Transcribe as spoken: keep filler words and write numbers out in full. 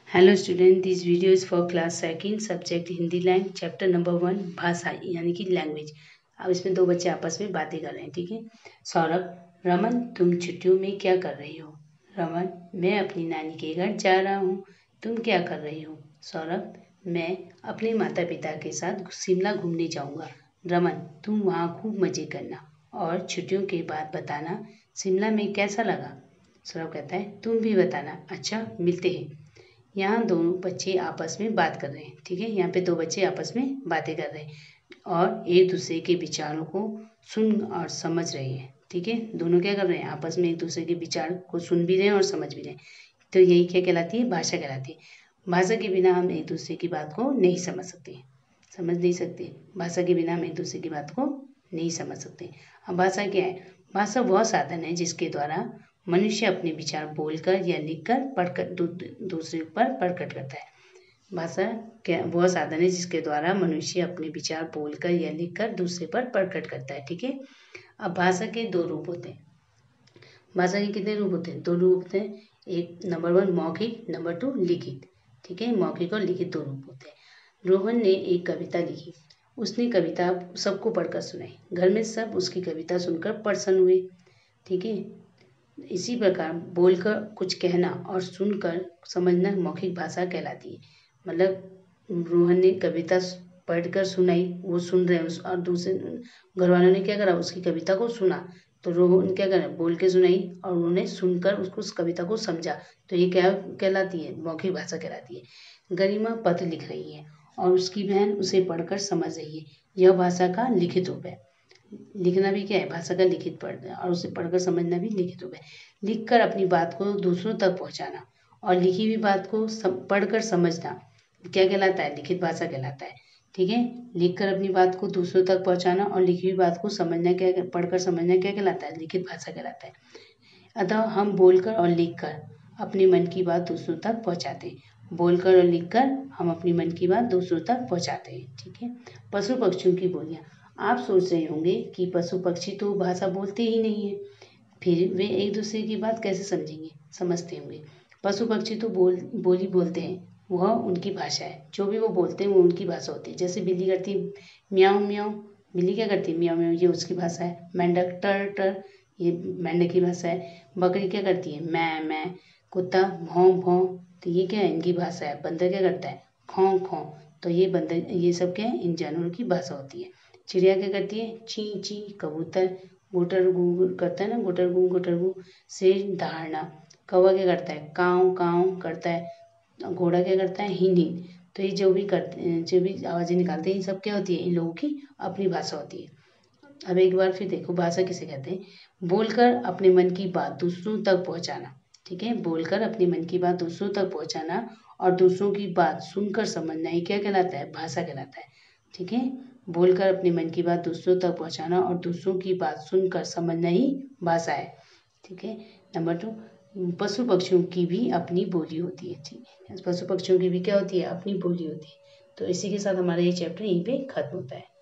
Hello student, this video is for class second subject Hindi language chapter number one भाषा यानी कि language. अब इसमें दो बच्चे आपस में बातें कर रहे हैं। ठीक है। सौरभ, रमन तुम छुट्टियों में क्या कर रही हो? रमन, मैं अपनी नानी के घर जा रहा हूँ। तुम क्या कर रही हो? सौरभ, मैं अपने माता पिता के साथ शिमला घूमने जाऊँगा। रमन, तुम वहाँ खूब मज़े करना और छुट्टियों के बाद बताना शिमला में कैसा लगा। सौरभ कहता है तुम भी बताना। अच्छा, मिलते हैं। यहाँ दोनों बच्चे आपस में बात कर रहे हैं। ठीक है। यहाँ पे दो बच्चे आपस में बातें कर रहे हैं और एक दूसरे के विचारों को सुन और समझ रहे हैं। ठीक है। दोनों क्या कर रहे हैं? आपस में एक दूसरे के विचार को सुन भी रहे हैं और समझ भी रहे हैं। तो यही क्या कहलाती है? भाषा कहलाती है। भाषा के बिना हम एक दूसरे की बात को नहीं समझ सकते, समझ नहीं सकते। भाषा के बिना हम एक दूसरे की बात को नहीं समझ सकते। अब भाषा क्या है? भाषा वह साधन है जिसके द्वारा मनुष्य अपने विचार बोलकर या लिखकर प्रकट दू, दूसरे पर प्रकट करता है। भाषा क्या वह साधन है जिसके द्वारा मनुष्य अपने विचार बोलकर या लिखकर दूसरे पर प्रकट करता है। ठीक है। अब भाषा के दो रूप होते हैं। भाषा के कितने रूप होते हैं? दो रूप होते हैं। एक नंबर वन मौखिक, नंबर टू लिखित। ठीक है। मौखिक और लिखित दो रूप होते हैं। रोहन ने एक कविता लिखी। उसने कविता सबको पढ़कर सुनाई। घर में सब उसकी कविता सुनकर प्रसन्न हुए। ठीक है। इसी प्रकार बोलकर कुछ कहना और सुनकर समझना मौखिक भाषा कहलाती है। मतलब रोहन ने कविता पढ़कर सुनाई, वो सुन रहे हैं और दूसरे घर वालों ने क्या करा? उसकी कविता को सुना। तो रोहन क्या करा? बोल के सुनाई और उन्होंने सुनकर उसको उस कविता को समझा। तो ये क्या कहलाती है? मौखिक भाषा कहलाती है। गरिमा पत्र लिख रही है और उसकी बहन उसे पढ़कर समझ रही है। यह भाषा का लिखित रूप है। लिखना भी क्या है? भाषा का लिखित पढ़ना और उसे पढ़कर समझना भी लिखित रूप है। लिखकर अपनी बात को दूसरों तक पहुंचाना और लिखी हुई बात को सम, पढ़कर समझना क्या कहलाता है? लिखित भाषा कहलाता है। ठीक है। लिखकर अपनी बात को दूसरों तक पहुंचाना और लिखी हुई बात को समझना क्या पढ़कर समझना क्या कहलाता है? लिखित भाषा कहलाता है। अतः हम बोलकर और लिखकर अपने मन की बात दूसरों तक पहुंचाते हैं। बोलकर और लिखकर हम अपनी मन की बात दूसरों तक पहुंचाते हैं। ठीक है। पशु पक्षियों की बोलियां। आप सोच रहे होंगे कि पशु पक्षी तो भाषा बोलते ही नहीं है, फिर वे एक दूसरे की बात कैसे समझेंगे, समझते होंगे। पशु पक्षी तो बोल बोली बोलते हैं, वह उनकी भाषा है। जो भी वो बोलते हैं वो उनकी भाषा होती है। जैसे बिल्ली करती है म्याऊं म्याऊं, बिल्ली क्या करती है? म्याऊं म्याऊं, ये उसकी भाषा है। मेंढक टर टर, ये मेंढक की भाषा है। बकरी क्या करती है? मैं मैं। कुत्ता भौं भौं, तो ये क्या है? इनकी भाषा है। बंदर क्या करता है? खौं खौं, तो ये बंदर, ये सब क्या है? इन जानवरों की भाषा होती है। चिड़िया क्या करती है? ची ची। कबूतर गुटर गु करता है ना, गुटर गु गुटर गु। शेर दहाड़ना। कौवा क्या करता है? काव काव करता है। घोड़ा क्या करता है? हिन हिन। तो ये जो भी करते, जो भी आवाज़ें निकालते हैं, ये सब क्या होती है? इन लोगों की अपनी भाषा होती है। अब एक बार फिर देखो, भाषा किसे कहते हैं? बोलकर अपने मन की बात दूसरों तक पहुंचाना। ठीक है। बोलकर अपने मन की बात दूसरों तक पहुंचाना और दूसरों की बात सुनकर समझना, ये क्या कहलाता है? भाषा कहलाता है। ठीक है। बोलकर अपने मन की बात दूसरों तक पहुंचाना और दूसरों की बात सुनकर समझना ही भाषा है। ठीक है। नंबर टू, पशु पक्षियों की भी अपनी बोली होती है। ठीक है। पशु पक्षियों की भी क्या होती है? अपनी बोली होती है। तो इसी के साथ हमारा ये चैप्टर यहीं पे खत्म होता है।